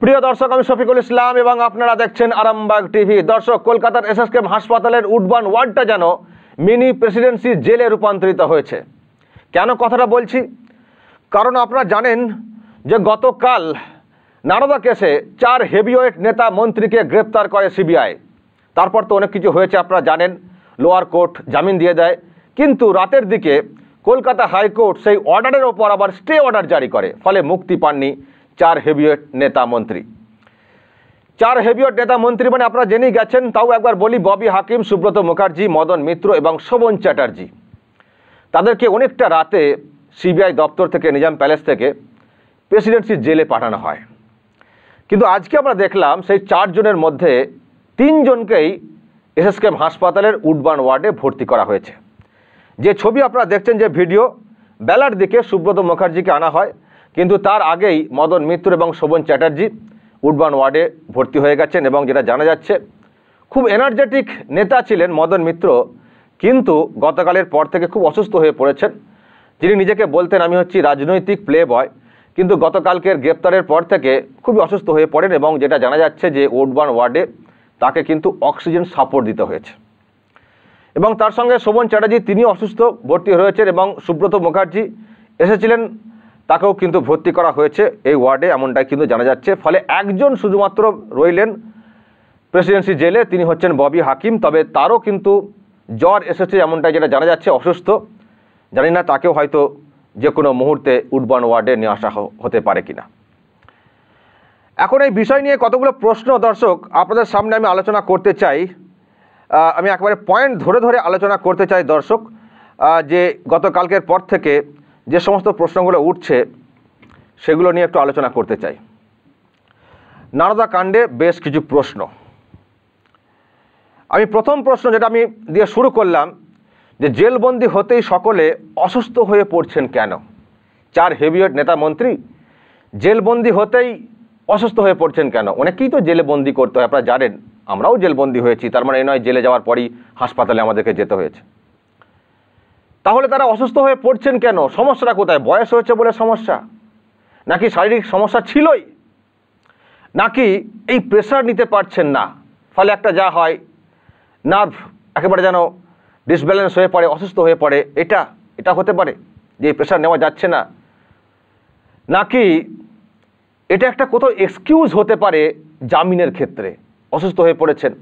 প্রিয় দর্শক, আমি শফিকুল ইসলাম এবং আপনারা দেখছেন আরামবাগ টিভি। দর্শক, কলকাতার এসএসকেএম হাসপাতালের উডবান ওয়ার্ডটা যেন মিনি প্রেসিডেন্সি জেলে রূপান্তরিত হয়েছে। কেন কথাটা বলছি? কারণ আপনারা জানেন যে গতকাল নারদা কেসে 4 হেভিওয়েট নেতা মন্ত্রীকে গ্রেপ্তার করে সিবিআই। তারপর তো অনেক কিছু হয়েছে, আপনারা জানেন। লোয়ার কোর্ট জামিন দিয়ে দেয়, কিন্তু রাতের দিকে কলকাতা হাইকোর্ট সেই অর্ডারের ওপর আবার স্টে অর্ডার জারি করে, ফলে মুক্তি পাননি 4 হেভিওয়েট নেতা মন্ত্রী। 4 হেভিওয়েট নেতা মন্ত্রী মানে আপনারা জেনেই গেছেন। তাও একবার বলি, ববি হাকিম, সুব্রত মুখার্জি, মদন মিত্র এবং শোভন চ্যাটার্জি। তাদেরকে অনেকটা রাতে সিবিআই দপ্তর থেকে, নিজাম প্যালেস থেকে প্রেসিডেন্সি জেলে পাঠানো হয়। কিন্তু আজকে আমরা দেখলাম সেই 4 জনের মধ্যে 3 জনকেই এসএসকেএম হাসপাতালের উডবান ওয়ার্ডে ভর্তি করা হয়েছে। যে ছবি আপনারা দেখছেন, যে ভিডিও, বেলার দিকে সুব্রত মুখার্জিকে আনা হয়, কিন্তু তার আগেই মদন মিত্র এবং শোভন চ্যাটার্জি উডবান ওয়ার্ডে ভর্তি হয়ে গেছেন। এবং যেটা জানা যাচ্ছে, খুব এনার্জেটিক নেতা ছিলেন মদন মিত্র, কিন্তু গতকালের পর থেকে খুব অসুস্থ হয়ে পড়েছেন। যিনি নিজেকে বলতেন আমি হচ্ছি রাজনৈতিক প্লে বয়, কিন্তু গতকালকের গ্রেপ্তারের পর থেকে খুবই অসুস্থ হয়ে পড়েন। এবং যেটা জানা যাচ্ছে যে উডবান ওয়ার্ডে তাকে কিন্তু অক্সিজেন সাপোর্ট দিতে হয়েছে। এবং তার সঙ্গে শোভন চ্যাটার্জি, তিনিও অসুস্থ, ভর্তি হয়েছেন। এবং সুব্রত মুখার্জি এসেছিলেন, তাকেও কিন্তু ভর্তি করা হয়েছে এই ওয়ার্ডে, এমনটাই কিন্তু জানা যাচ্ছে। ফলে একজন শুধুমাত্র রইলেন প্রেসিডেন্সি জেলে, তিনি হচ্ছেন ববি হাকিম। তবে তারও কিন্তু জ্বর এসেছে, এমনটাই যেটা জানা যাচ্ছে, অসুস্থ। জানি না তাকেও হয়তো যে কোনো মুহূর্তে উডবান ওয়ার্ডে নিয়ে আসা হতে পারে কিনা। এখন এই বিষয় নিয়ে কতগুলো প্রশ্ন দর্শক আপনাদের সামনে আমি আলোচনা করতে চাই। আমি একেবারে পয়েন্ট ধরে ধরে আলোচনা করতে চাই দর্শক, যে গতকালকের পর থেকে যে সমস্ত প্রশ্নগুলো উঠছে সেগুলো নিয়ে একটু আলোচনা করতে চাই। নারদা কাণ্ডে বেশ কিছু প্রশ্ন। আমি প্রথম প্রশ্ন যেটা আমি দিয়ে শুরু করলাম, যে জেলবন্দি হতেই সকলে অসুস্থ হয়ে পড়ছেন কেন? 4 হেভিওয়েট নেতা মন্ত্রী জেলবন্দি হতেই অসুস্থ হয়ে পড়ছেন কেন? অনেকেই তো জেলে বন্দি করতে হয়, আপনারা জানেন। আমরাও জেলবন্দি হয়েছি, তার মানে এই নয় জেলে যাওয়ার পরই হাসপাতালে আমাদেরকে যেতে হয়েছে। তাহলে তারা অসুস্থ হয়ে পড়ছেন কেন? সমস্যাটা কোথায়? বয়স হয়েছে বলে সমস্যা, নাকি শারীরিক সমস্যা ছিলই, নাকি এই প্রেশার নিতে পারছেন না, ফলে একটা যা হয় নার্ভ একেবারে যেন ডিসব্যালেন্স হয়ে পড়ে, অসুস্থ হয়ে পড়ে, এটা হতে পারে যে প্রেশার নেওয়া যাচ্ছে না? নাকি এটা একটা কোথাও এক্সকিউজ হতে পারে জামিনের ক্ষেত্রে অসুস্থ হয়ে পড়েছেন?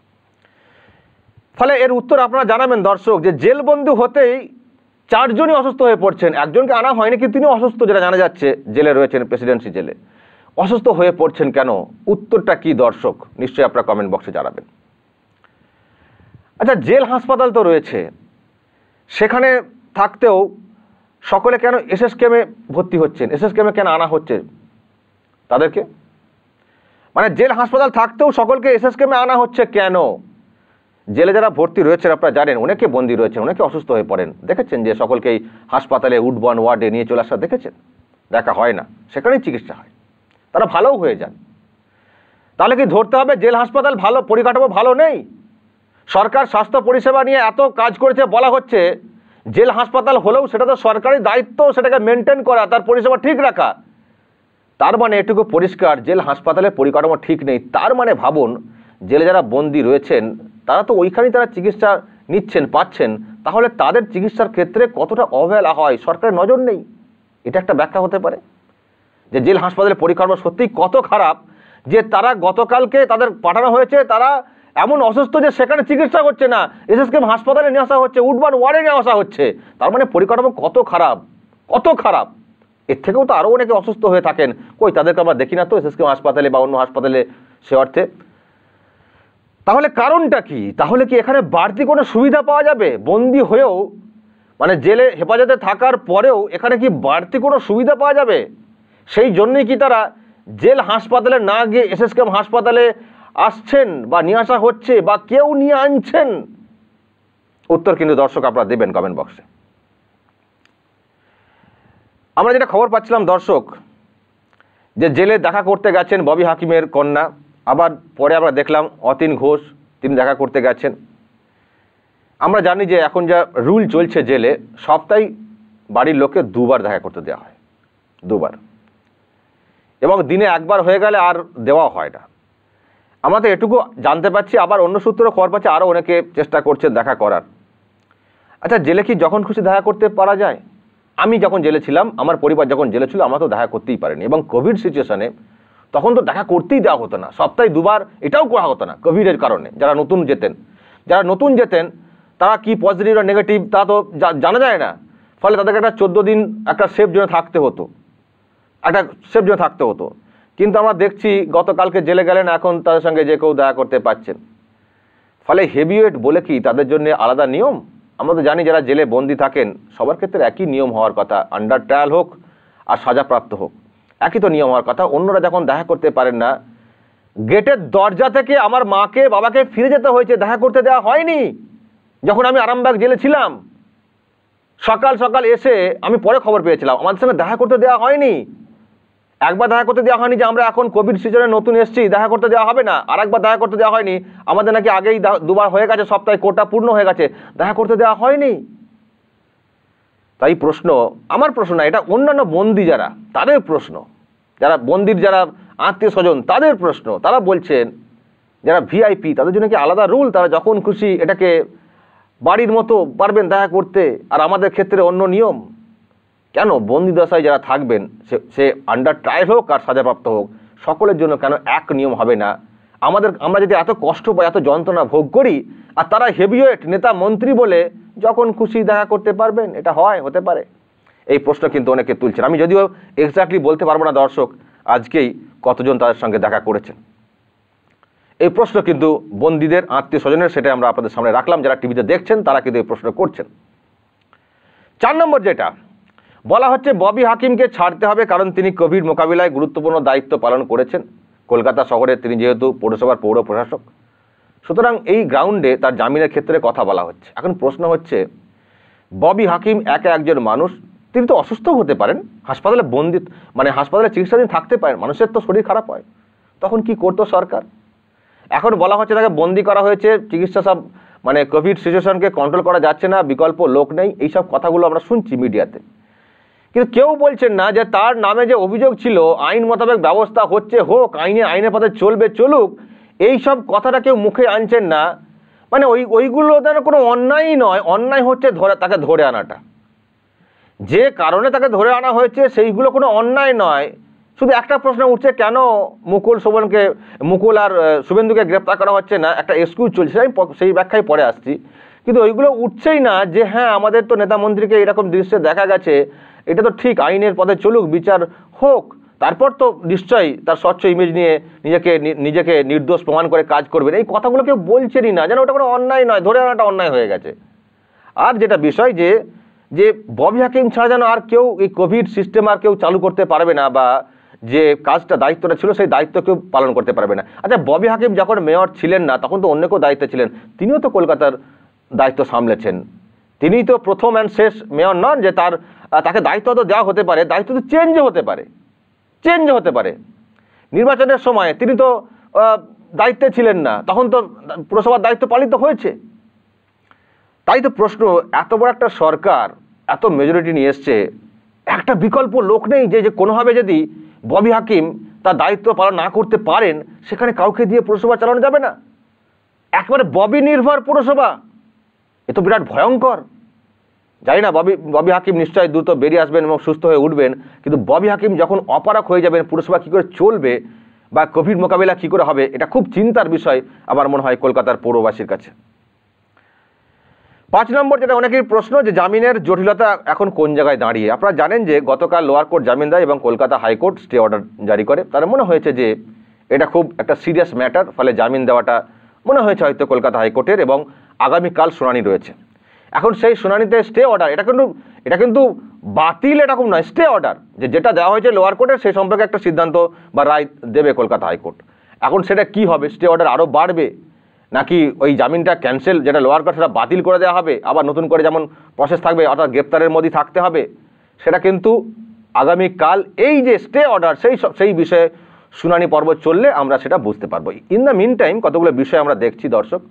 ফলে এর উত্তর আপনারা জানাবেন দর্শক, যে জেলবন্দি হতেই 4 জনই অসুস্থ হয়ে পড়ছেন। একজনকে আনা হয়নি, কিন্তু তিনি অসুস্থ, যেটা জানা যাচ্ছে, জেলে রয়েছেন, প্রেসিডেন্সি জেলে। অসুস্থ হয়ে পড়ছেন কেন? উত্তরটা কি দর্শক? নিশ্চয়ই আপনারা কমেন্ট বক্সে জানাবেন। আচ্ছা, জেল হাসপাতাল তো রয়েছে, সেখানে থাকতেও সকলে কেন এসএসকেএমে ভর্তি হচ্ছেন? এসএসকেএমে কেন আনা হচ্ছে তাদেরকে? মানে জেল হাসপাতাল থাকতেও সকলকে এসএসকেএমে আনা হচ্ছে কেন? জেলে যারা ভর্তি রয়েছেন আপনারা জানেন, অনেকে বন্দী রয়েছেন, অনেকে অসুস্থ হয়ে পড়েন। দেখেছেন যে সকলকেই হাসপাতালে উডবান ওয়ার্ডে নিয়ে চলে আসা দেখেছেন? দেখা হয় না, সেখানেই চিকিৎসা হয়, তারা ভালোও হয়ে যান। তাহলে কি ধরতে হবে জেল হাসপাতাল ভালো, পরিকাঠামো ভালো নেই? সরকার স্বাস্থ্য পরিষেবা নিয়ে এত কাজ করেছে, বলা হচ্ছে জেল হাসপাতাল হলেও সেটা তো সরকারি দায়িত্ব, সেটাকে মেনটেন করা, তার পরিষেবা ঠিক রাখা। তার মানে এটুকু পরিষ্কার, জেল হাসপাতালের পরিকাঠামো ঠিক নেই। তার মানে ভাবুন, জেলে যারা বন্দী রয়েছেন তারা তো ওইখানেই তারা চিকিৎসা নিচ্ছেন, পাচ্ছেন, তাহলে তাদের চিকিৎসার ক্ষেত্রে কতটা অবহেলা হয়, সরকারের নজর নেই। এটা একটা ব্যাখ্যা হতে পারে যে জেল হাসপাতালের পরিকাঠামো সত্যিই কত খারাপ, যে তারা গতকালকে তাদের পাঠানো হয়েছে, তারা এমন অসুস্থ যে সেখানে চিকিৎসা করছে না, এসএসকেএম হাসপাতালে নিয়ে আসা হচ্ছে, উডবান ওয়ার্ডে নিয়ে আসা হচ্ছে। তার মানে পরিকাঠামো কত খারাপ, কত খারাপ। এর থেকেও তো আরও অনেকে অসুস্থ হয়ে থাকেন, কই তাদেরকে আমরা দেখি না তো এসএসকেএম হাসপাতালে বা অন্য হাসপাতালে সে অর্থে। তাহলে কারণটা কি? তাহলে কি এখানে বাড়তি কোনো সুবিধা পাওয়া যাবে? বন্দী হয়েও, মানে জেলে হেফাজতে থাকার পরেও এখানে কি বাড়তি কোনো সুবিধা পাওয়া যাবে? সেই জন্যই কি তারা জেল হাসপাতালে না গিয়ে এসএসকেএম হাসপাতালে আসছেন বা নিয়ে আসা হচ্ছে, বা কেউ নিয়ে আনছেন? উত্তর কিন্তু দর্শক আপনারা দেবেন কমেন্ট বক্সে। আমরা যেটা খবর পাচ্ছিলাম দর্শক, যে জেলে দেখা করতে গেছেন ববি হাকিমের কন্যা, আবার পরে আমরা দেখলাম অতীন ঘোষ, তিনি দেখা করতে গেছেন। আমরা জানি যে এখন যা রুল চলছে জেলে, সপ্তাহে বাড়ির লোককে 2 বার দেখা করতে দেওয়া হয়, 2 বার। এবং দিনে একবার হয়ে গেলে আর দেওয়া হয় না। আমরা তো এটুকু জানতে পারছি, আবার অন্য সূত্রেও খবর পাচ্ছি আরও অনেকে চেষ্টা করছেন দেখা করার। আচ্ছা, জেলে কি যখন খুশি দেখা করতে পারা যায়? আমি যখন জেলে ছিলাম, আমার পরিবার যখন জেলে ছিল, আমরা তো দেখা করতেই পারিনি। এবং কোভিড সিচুয়েশনে তখন তো দেখা করতেই দেওয়া হতো না, সপ্তাহে 2 বার এটাও করা হতো না কোভিডের কারণে। যারা নতুন যেতেন তারা কি পজিটিভ আর নেগেটিভ তা তো জানা যায় না, ফলে তাদেরকে একটা 14 দিন একটা সেফ জোনে থাকতে হতো। কিন্তু আমরা দেখছি গতকালকে জেলে গেলেন, এখন তাদের সঙ্গে যে কেউ দেখা করতে পারছেন। ফলে হেভিওয়েট বলে কি তাদের জন্য আলাদা নিয়ম? আমরা তো জানি যারা জেলে বন্দি থাকেন সবার ক্ষেত্রে একই নিয়ম হওয়ার কথা, আন্ডার ট্রায়াল হোক আর সাজাপ্রাপ্ত হোক, একই তো নিয়ম হওয়ার কথা। অন্যরা যখন দেখা করতে পারেন না, গেটের দরজা থেকে আমার মাকে বাবাকে ফিরে যেতে হয়েছে, দেখা করতে দেওয়া হয়নি। যখন আমি আরামবাগ জেলে ছিলাম, সকাল সকাল এসে আমি পরে খবর পেয়েছিলাম আমাদের সঙ্গে দেখা করতে দেওয়া হয়নি। একবার দেখা করতে দেওয়া হয়নি যে আমরা এখন কোভিড সিজনে নতুন এসেছি, দেখা করতে দেওয়া হবে না। আর একবার দেখা করতে দেওয়া হয়নি আমাদের নাকি আগেই 2 বার হয়ে গেছে, সপ্তাহে কোটা পূর্ণ হয়ে গেছে, দেখা করতে দেওয়া হয়নি। তাই প্রশ্ন, আমার প্রশ্ন না, এটা অন্যান্য বন্দী যারা তাদের প্রশ্ন, যারা বন্দির যারা আত্মীয় স্বজন তাদের প্রশ্ন। তারা বলছেন যারা ভিআইপি তাদের জন্য কি আলাদা রুল, তারা যখন খুশি এটাকে বাড়ির মতো পারবেন দেখা করতে, আর আমাদের ক্ষেত্রে অন্য নিয়ম কেন? বন্দি দশায় যারা থাকবেন সে আন্ডার ট্রায়াল হোক আর সাজাপ্রাপ্ত হোক, সকলের জন্য কেন এক নিয়ম হবে না? আমরা যদি এত কষ্ট পাই, এত যন্ত্রণা ভোগ করি, আর তারা হেভিওয়েট নেতা মন্ত্রী বলে যখন খুশি দেখা করতে পারবেন, এটা হতে পারে? এই প্রশ্ন কিন্তু অনেকে তুলছেন। আমি যদিও এক্স্যাক্টলি বলতে পারবো না দর্শক আজকেই কতজন তাদের সঙ্গে দেখা করেছেন। এই প্রশ্ন কিন্তু বন্দীদের আত্মীয় স্বজনের, সেটা আমরা আপনাদের সামনে রাখলাম। যারা টিভিতে দেখছেন তারা কিন্তু এই প্রশ্ন করছেন। 4 নম্বর যেটা বলা হচ্ছে, ববি হাকিমকে ছাড়তে হবে কারণ তিনি কোভিড মোকাবিলায় গুরুত্বপূর্ণ দায়িত্ব পালন করেছেন। কলকাতা শহরে তিনি যেহেতু পৌরসভার পৌর প্রশাসক, সুতরাং এই গ্রাউন্ডে তার জামিনের ক্ষেত্রে কথা বলা হচ্ছে। এখন প্রশ্ন হচ্ছে, ববি হাকিম একজন মানুষ, তিনি তো অসুস্থ হতে পারেন, হাসপাতালে হাসপাতালে চিকিৎসাধীন থাকতে পারেন, মানুষের তো শরীর খারাপ হয়, তখন কি করতো সরকার? এখন বলা হচ্ছে তাকে বন্দি করা হয়েছে, চিকিৎসা সব কোভিড সিচুয়েশনকে কন্ট্রোল করা যাচ্ছে না, বিকল্প লোক নেই, এইসব কথাগুলো আমরা শুনছি মিডিয়াতে। কিন্তু কেউ বলছেন না যে তার নামে যে অভিযোগ ছিল আইন মোতাবেক ব্যবস্থা হোক, আইনের পথে চলুক, এইসব কথাটা কেউ মুখে আনছেন না। ওইগুলো যেন কোনো অন্যায় নয়, অন্যায় হচ্ছে তাকে ধরে আনাটা। যে কারণে তাকে ধরে আনা হয়েছে সেইগুলো কোনো অন্যায় নয়। শুধু একটা প্রশ্ন উঠছে, কেন মুকুল আর শুভেন্দুকে গ্রেপ্তার করা হচ্ছে না? একটা এক্সকিউজ চলছে, আমি সেই ব্যাখ্যায় পরে আসছি। কিন্তু ওইগুলো উঠছেই না যে হ্যাঁ আমাদের তো নেতা মন্ত্রীকে এরকম দৃশ্যে দেখা গেছে, এটা তো ঠিক, আইনের পথে চলুক, বিচার হোক, তারপর তো নিশ্চয়ই তার স্বচ্ছ ইমেজ নিয়ে নিজেকে নির্দোষ প্রমাণ করে কাজ করবেন। এই কথাগুলো কেউ বলছেনই না, যেন ওটা কোনো অন্যায় নয়, ধরে আনাটা অন্যায় হয়ে গেছে। আর যেটা বিষয় যে ববি হাকিম ছাড়া যেন আর কেউ এই কোভিড সিস্টেম আর কেউ চালু করতে পারবে না, বা যে দায়িত্বটা ছিল সেই দায়িত্ব কেউ পালন করতে পারবে না। আচ্ছা, ববি হাকিম যখন মেয়র ছিলেন না তখন তো অন্য কেউ দায়িত্বে ছিলেন, তিনিও তো কলকাতার দায়িত্ব সামলেছেন। তিনিই তো প্রথম অ্যান্ড শেষ মেয়র নন যে তাকে দায়িত্ব তো দেওয়া হতে পারে, দায়িত্ব তো চেঞ্জও হতে পারে। নির্বাচনের সময় তিনি তো দায়িত্বে ছিলেন না, তখন তো পুরসভার দায়িত্ব পালিত হয়েছে। তাই তো প্রশ্ন, এত বড় একটা সরকার এত মেজরিটি নিয়ে এসছে, একটা বিকল্প লোক নেই যে কোনোভাবে যদি ববি হাকিম তার দায়িত্ব পালন না করতে পারেন, সেখানে কাউকে দিয়ে পুরসভা চালানো যাবে না। একেবারে ববি নির্ভর পুরসভা, এ তো বিরাট ভয়ঙ্কর। জানি না ববি হাকিম নিশ্চয়ই দ্রুত বেরিয়ে আসবেন এবং সুস্থ হয়ে উঠবেন, কিন্তু ববি হাকিম যখন অপারক হয়ে যাবেন, পুরসভা কী করে চলবে বা কোভিড মোকাবিলা কী করে হবে, এটা খুব চিন্তার বিষয় আমার মনে হয় কলকাতার পৌরবাসীর কাছে। 5 নম্বর যেটা অনেকের প্রশ্ন, যে জামিনের জটিলতা এখন কোন জায়গায় দাঁড়িয়ে। আপনারা জানেন যে গতকাল লোয়ার কোর্ট জামিন দেয় এবং কলকাতা হাইকোর্ট স্টে অর্ডার জারি করে। তার মনে হয়েছে যে এটা খুব একটা সিরিয়াস ম্যাটার, ফলে জামিন দেওয়াটা মনে হয়েছে হয়তো কলকাতা হাইকোর্টের, এবং আগামীকাল শুনানি রয়েছে। এখন সেই শুনানিতে স্টে অর্ডার, এটা কিন্তু বাতিল এরকম নয়, স্টে অর্ডার, যেটা দেওয়া হয়েছে লোয়ার কোর্টের সেই সম্পর্কে একটা সিদ্ধান্ত বা রায় দেবে কলকাতা হাইকোর্ট। এখন সেটা কি হবে, স্টে অর্ডার আরও বাড়বে নাকি ওই জামিনটা ক্যান্সেল, যেটা লোয়ার কোর্ট সেটা বাতিল করে দেওয়া হবে, আবার নতুন করে যেমন প্রসেস থাকবে অর্থাৎ গ্রেপ্তারের মধ্যে থাকতে হবে, সেটা কিন্তু আগামীকাল এই যে স্টে অর্ডার সেই বিষয়ে শুনানি পর্ব চললে আমরা সেটা বুঝতে পারবো। ইন দ্য মিন টাইম কতগুলো বিষয় আমরা দেখছি দর্শক,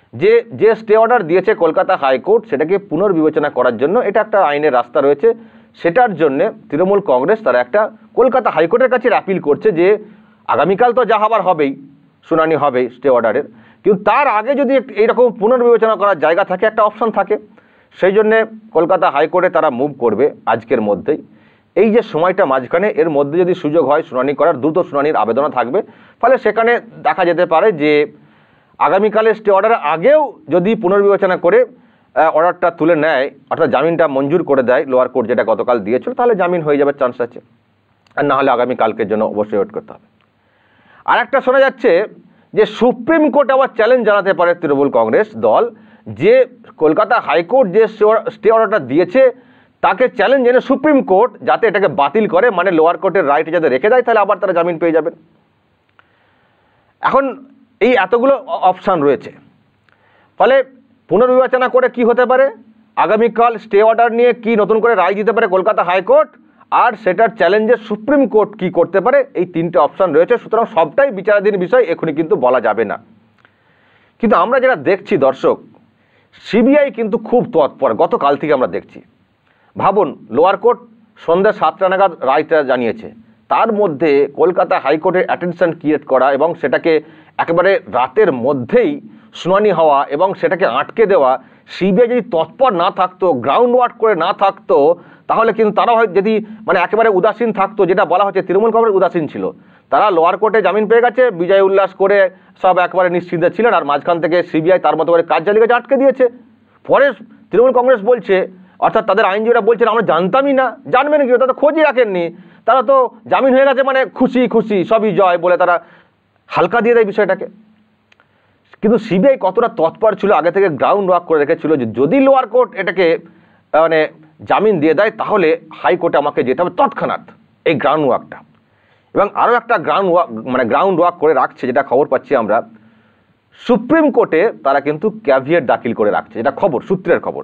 যে স্টে অর্ডার দিয়েছে কলকাতা হাইকোর্ট সেটাকে পুনর্বিবেচনা করার জন্য এটা একটা আইনের রাস্তা রয়েছে, সেটার জন্য তৃণমূল কংগ্রেস তারা একটা কলকাতা হাইকোর্টের কাছে অ্যাপিল করছে যে আগামীকাল তো যা হবার হবেই, শুনানি হবে স্টে অর্ডারের, কিন্তু তার আগে যদি এইরকম পুনর্বিবেচনা করার জায়গা থাকে, একটা অপশন থাকে, সেই জন্যে কলকাতা হাইকোর্টে তারা মুভ করবে আজকের মধ্যেই। এই যে সময়টা মাঝখানে, এর মধ্যে যদি সুযোগ হয় শুনানি করার, দ্রুত শুনানির আবেদনও থাকবে, ফলে সেখানে দেখা যেতে পারে যে আগামীকালে স্টে অর্ডারের আগেও যদি পুনর্বিবেচনা করে অর্ডারটা তুলে নেয়, অর্থাৎ জামিনটা মঞ্জুর করে দেয় লোয়ার কোর্ট, যেটা গতকাল দিয়েছিল, তাহলে জামিন হয়ে যাবে চান্স আছে, আর না হলে আগামীকালকের জন্য অবশ্যই ওয়েট করতে হবে। আর একটা শোনা যাচ্ছে যে সুপ্রিম কোর্ট আবার চ্যালেঞ্জ জানাতে পারে তৃণমূল কংগ্রেস দল, যে কলকাতা হাইকোর্ট যে স্টে অর্ডারটা দিয়েছে তাকে চ্যালেঞ্জ জেনে সুপ্রিম কোর্ট যাতে এটাকে বাতিল করে, মানে লোয়ার কোর্টের রাইট যাতে রেখে দেয়, তাহলে আবার তারা জামিন পেয়ে যাবেন। এখন এই এতগুলো অপশান রয়েছে, ফলে পুনর্বিবেচনা করে কি হতে পারে, আগামীকাল স্টে অর্ডার নিয়ে কি নতুন করে রায় দিতে পারে কলকাতা হাইকোর্ট, আর সেটার চ্যালেঞ্জে সুপ্রিম কোর্ট কি করতে পারে, এই তিনটে অপশান রয়েছে। সুতরাং সবটাই বিচারাধীন বিষয়, এখনই কিন্তু বলা যাবে না। কিন্তু আমরা যেটা দেখছি দর্শক, সিবিআই কিন্তু খুব তৎপর, গতকাল থেকে আমরা দেখছি। ভাবুন, লোয়ার কোর্ট সন্ধ্যা 7টা নাগাদ রায়টা জানিয়েছে, তার মধ্যে কলকাতা হাইকোর্টের অ্যাটেনশন ক্রিয়েট করা এবং সেটাকে একেবারে রাতের মধ্যেই শুনানি হওয়া এবং সেটাকে আটকে দেওয়া, সিবিআই যদি তৎপর না থাকতো, গ্রাউন্ড ওয়ার্ক করে না থাকতো, তাহলে কিন্তু তারা হয় যদি মানে একেবারে উদাসীন থাকতো, যেটা বলা হচ্ছে তৃণমূল কংগ্রেস উদাসীন ছিল, তারা লোয়ার কোর্টে জামিন পেয়ে গেছে, বিজয় উল্লাস করে সব একবারে নিশ্চিন্তে ছিলেন, আর মাঝখান থেকে সিবিআই তার মতো করে কাজ চালিয়ে গেছে, আটকে দিয়েছে। পরে তৃণমূল কংগ্রেস বলছে, অর্থাৎ তাদের আইনজীবীরা বলছেন, আমরা জানতামই না। জানবেন কি, তারা তো খোঁজই রাখেননি, তারা তো জামিন হয়ে গেছে মানে খুশি খুশি সবই জয় বলে তারা হালকা দিয়ে দেয় বিষয়টাকে। কিন্তু সিবিআই কতটা তৎপর ছিল, আগে থেকে গ্রাউন্ড ওয়ার্ক করে রেখেছিল যে যদি লোয়ার কোর্ট এটাকে মানে জামিন দিয়ে দেয়, তাহলে হাইকোর্টে আমাকে যেতে হবে তৎক্ষণাৎ, এই গ্রাউন্ড ওয়ার্কটা। এবং আরও একটা গ্রাউন্ড ওয়ার্ক করে রাখছে, যেটা খবর পাচ্ছি আমরা, সুপ্রিম কোর্টে তারা কিন্তু ক্যাভিয়েট দাখিল করে রাখছে, যেটা খবর, সূত্রের খবর।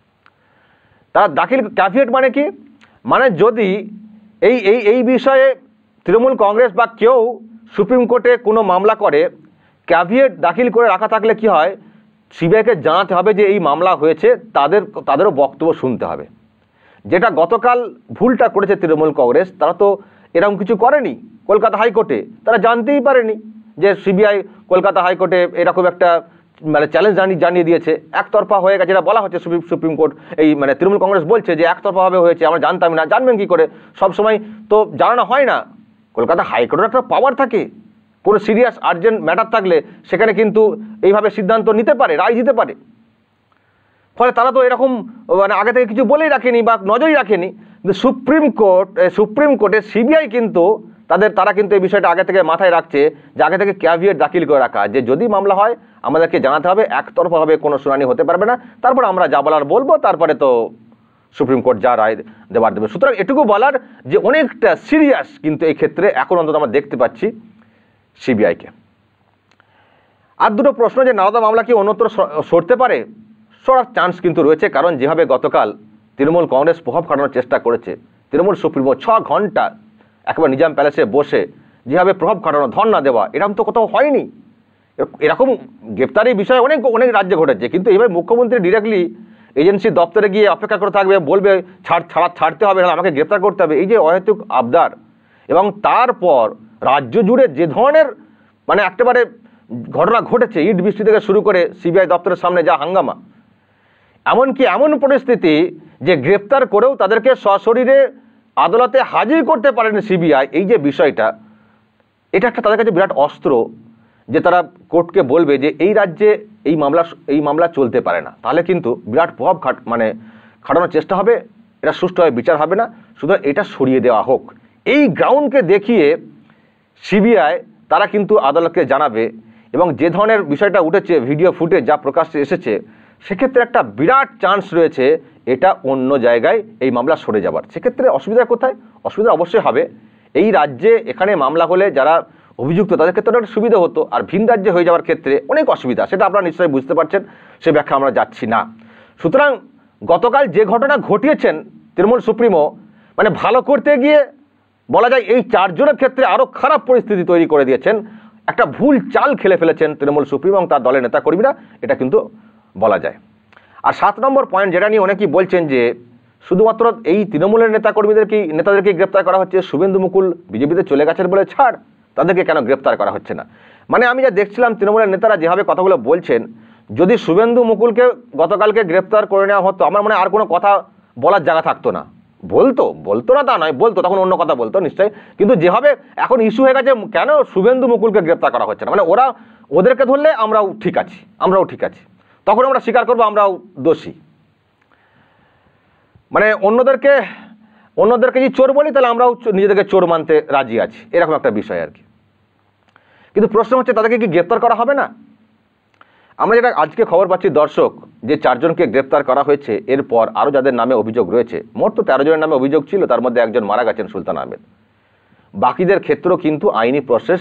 তারা ক্যাভিয়েট মানে কি, মানে যদি এই বিষয়ে তৃণমূল কংগ্রেস বা কেউ সুপ্রিম কোর্টে কোনো মামলা করে, ক্যাভিয়েট দাখিল করে রাখা থাকলে কি হয়, সিবিআইকে জানাতে হবে যে এই মামলা হয়েছে, তাদেরও বক্তব্য শুনতে হবে। যেটা গতকাল ভুলটা করেছে তৃণমূল কংগ্রেস, তারা তো এরকম কিছু করেনি কলকাতা হাইকোর্টে, তারা জানতেই পারেনি যে সিবিআই কলকাতা হাইকোর্টে এরকম একটা মানে চ্যালেঞ্জ জানিয়ে দিয়েছে, একতরফা হয়ে গেছে, যেটা বলা হচ্ছে সুপ্রিম কোর্ট, এই মানে তৃণমূল কংগ্রেস বলছে যে একতরফাভাবে হয়েছে, আমরা জানতাম না। জানবেন কি করে, সবসময় তো জানানো হয় না। কলকাতা হাইকোর্টের একটা পাওয়ার থাকে, কোনো সিরিয়াস আর্জেন্ট ম্যাটার থাকলে সেখানে কিন্তু এইভাবে সিদ্ধান্ত নিতে পারে, রায় দিতে পারে। ফলে তারা তো এরকম মানে আগে থেকে কিছু বলেই রাখেনি বা নজরই রাখেনি। কিন্তু সুপ্রিম কোর্টে সিবিআই কিন্তু তারা কিন্তু এই বিষয়টা আগে থেকে মাথায় রাখছে, যে আগে থেকে ক্যাভিয়েট দাখিল করে রাখা, যে যদি মামলা হয় আমাদেরকে জানাতে হবে, একতরফাভাবে কোনো শুনানি হতে পারবে না, তারপর আমরা যা বলার বলবো, তারপরে তো সুপ্রিম কোর্ট যা রায় দেবে। সুতরাং এটুকু বলার যে অনেকটা সিরিয়াস কিন্তু এই ক্ষেত্রে এখন অন্তত আমরা দেখতে পাচ্ছি সিবিআইকে। আর দুটো প্রশ্ন, যে নারদা মামলা কি অন্যত্র সরতে পারে, সরার চান্স কিন্তু রয়েছে। কারণ যেভাবে গতকাল তৃণমূল কংগ্রেস প্রভাব খাটানোর চেষ্টা করেছে, তৃণমূল সুপ্রিমো 6 ঘন্টা একবার নিজাম প্যালেসে বসে যেভাবে প্রভাব খাটানো, ধর্ণা দেওয়া, এরকম তো কোথাও হয়নি। এরকম গ্রেপ্তারের বিষয় অনেক রাজ্যে ঘটেছে, কিন্তু এইভাবে মুখ্যমন্ত্রী ডিরেক্টলি এজেন্সি দপ্তরে গিয়ে অপেক্ষা করে থাকবে, বলবে ছাড়তে হবে না, আমাকে গ্রেপ্তার করতে হবে, এই যে অহেতুক আবদার, এবং তারপর রাজ্য জুড়ে যে ধরনের মানে একেবারে ঘটনা ঘটেছে, ইট বৃষ্টি থেকে শুরু করে সিবিআই দপ্তরের সামনে যা হাঙ্গামা, এমনকি এমন পরিস্থিতি যে গ্রেপ্তার করেও তাদেরকে সশরীরে আদালতে হাজির করতে পারেনি সিবিআই, এই যে বিষয়টা, এটা একটা তাদের কাছে বিরাট অস্ত্র, যে তারা কোর্টকে বলবে যে এই রাজ্যে এই মামলা চলতে পারে না, তাহলে কিন্তু বিরাট প্রভাব খাটানোর চেষ্টা হবে, এটা সুষ্ঠুভাবে বিচার হবে না, শুধু এটা সরিয়ে দেওয়া হোক। এই গ্রাউন্ডকে দেখিয়ে সিবিআই তারা কিন্তু আদালতকে জানাবে, এবং যে ধরনের বিষয়টা উঠেছে, ভিডিও ফুটেজ যা প্রকাশ্যে এসেছে, সেক্ষেত্রে একটা বিরাট চান্স রয়েছে এটা অন্য জায়গায় এই মামলা সরে যাবার। সেক্ষেত্রে অসুবিধা কোথায়? অসুবিধা অবশ্যই হবে এই রাজ্যে, এখানে মামলা হলে যারা অভিযুক্ত তাদের ক্ষেত্রে একটা সুবিধা হতো, আর ভিন রাজ্যে হয়ে যাওয়ার ক্ষেত্রে অনেক অসুবিধা, সেটা আপনারা নিশ্চয়ই বুঝতে পারছেন, সে ব্যাখ্যা আমরা যাচ্ছি না। সুতরাং গতকাল যে ঘটনা ঘটিয়েছেন তৃণমূল সুপ্রিমো, মানে ভালো করতে গিয়ে বলা যায় এই 4 জনের ক্ষেত্রে আরও খারাপ পরিস্থিতি তৈরি করে দিয়েছেন, একটা ভুল চাল খেলে ফেলেছেন তৃণমূল সুপ্রিমো এবং তার দলের নেতাকর্মীরা, এটা কিন্তু বলা যায়। আর 7 নম্বর পয়েন্ট, যেটা নিয়ে অনেকেই বলছেন যে শুধুমাত্র এই তৃণমূলের নেতাদেরকে গ্রেপ্তার করা হচ্ছে, শুভেন্দু মুকুল বিজেপিতে চলে গেছেন বলে ছাড়, তাদেরকে কেন গ্রেপ্তার করা হচ্ছে না? মানে আমি যা দেখছিলাম তৃণমূলের নেতারা যেভাবে কথাগুলো বলছেন, যদি শুভেন্দু মুকুলকে গতকালকে গ্রেপ্তার করে নেওয়া হতো আমার মনে আর কোনো কথা বলার জায়গা থাকতো না। বলতো না তা নয়, বলতো, তখন অন্য কথা বলতো নিশ্চয়ই, কিন্তু যেভাবে এখন ইস্যু হয়ে গেছে কেন শুভেন্দু মুকুলকে গ্রেপ্তার করা হচ্ছে না, মানে ওদেরকে ধরলে আমরাও ঠিক আছি, তখন আমরা স্বীকার করবো আমরাও দোষী। মানে অন্যদেরকে যদি চোর বলি তাহলে আমরাও নিজেদেরকে চোর মানতে রাজি আছি, এরকম একটা বিষয় আর কি। কিন্তু প্রশ্ন হচ্ছে তাদেরকে কি গ্রেপ্তার করা হবে না? আমরা যেটা আজকে খবর পাচ্ছি দর্শক, যে 4 জনকে গ্রেপ্তার করা হয়েছে, এরপর আরও যাদের নামে অভিযোগ রয়েছে, মোট তো 13 জনের নামে অভিযোগ ছিল, তার মধ্যে একজন মারা গেছেন সুলতান আহমেদ। বাকিদের ক্ষেত্রেও কিন্তু আইনি প্রসেস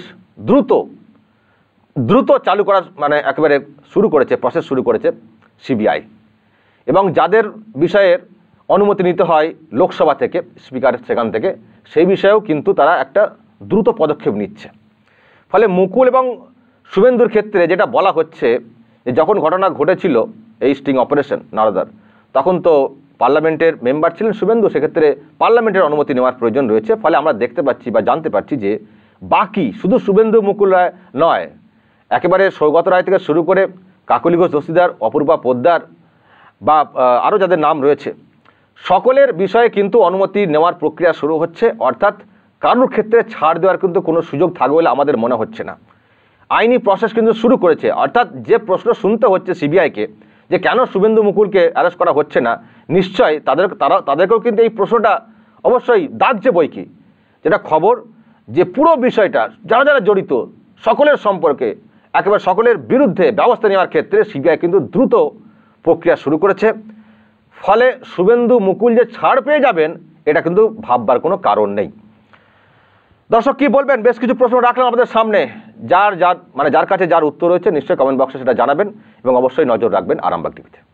দ্রুত চালু করা মানে একেবারে প্রসেস শুরু করেছে সিবিআই, এবং যাদের বিষয়ের অনুমতি নিতে হয় লোকসভা থেকে, স্পিকার সেখান থেকে, সেই বিষয়েও কিন্তু তারা একটা দ্রুত পদক্ষেপ নিচ্ছে। ফলে মুকুল এবং শুভেন্দুর ক্ষেত্রে যেটা বলা হচ্ছে যে যখন ঘটনা ঘটেছিল এই স্টিং অপারেশন নারদার, তখন তো পার্লামেন্টের মেম্বার ছিলেন শুভেন্দু, সেক্ষেত্রে পার্লামেন্টের অনুমতি নেওয়ার প্রয়োজন রয়েছে। ফলে আমরা দেখতে পাচ্ছি বা জানতে পারছি যে বাকি শুধু শুভেন্দু মুকুল রায় নয়, একেবারে সৌগত রায় থেকে শুরু করে কাকলি ঘোষ দস্তিদার, অপূর্বা পোদ্দার বা আরও যাদের নাম রয়েছে, সকলের বিষয়ে কিন্তু অনুমতি নেওয়ার প্রক্রিয়া শুরু হচ্ছে। অর্থাৎ কারোর ক্ষেত্রে ছাড় দেওয়ার কিন্তু কোনো সুযোগ থাকবে বলে আমাদের মনে হচ্ছে না। আইনি প্রসেস কিন্তু শুরু করেছে। অর্থাৎ যে প্রশ্ন শুনতে হচ্ছে সিবিআইকে যে কেন শুভেন্দু মুকুলকে অ্যারেস্ট করা হচ্ছে না, নিশ্চয়ই তাদেরকেও কিন্তু এই প্রশ্নটা অবশ্যই দাগছে বই কি, যেটা খবর যে পুরো বিষয়টা যারা যারা জড়িত সকলের সম্পর্কে একেবারে সকলের বিরুদ্ধে ব্যবস্থা নেওয়ার ক্ষেত্রে সিবিআই কিন্তু দ্রুত প্রক্রিয়া শুরু করেছে। ফলে শুভেন্দু মুকুল যে ছাড় পেয়ে যাবেন এটা কিন্তু ভাববার কোনো কারণ নেই। দর্শক কি বলবেন? বেশ কিছু প্রশ্ন রাখলাম আমাদের সামনে, যার কাছে যার উত্তর রয়েছে নিশ্চয়ই কমেন্ট বক্সে সেটা জানাবেন এবং অবশ্যই নজর রাখবেন আরামবাগ টিভিতে।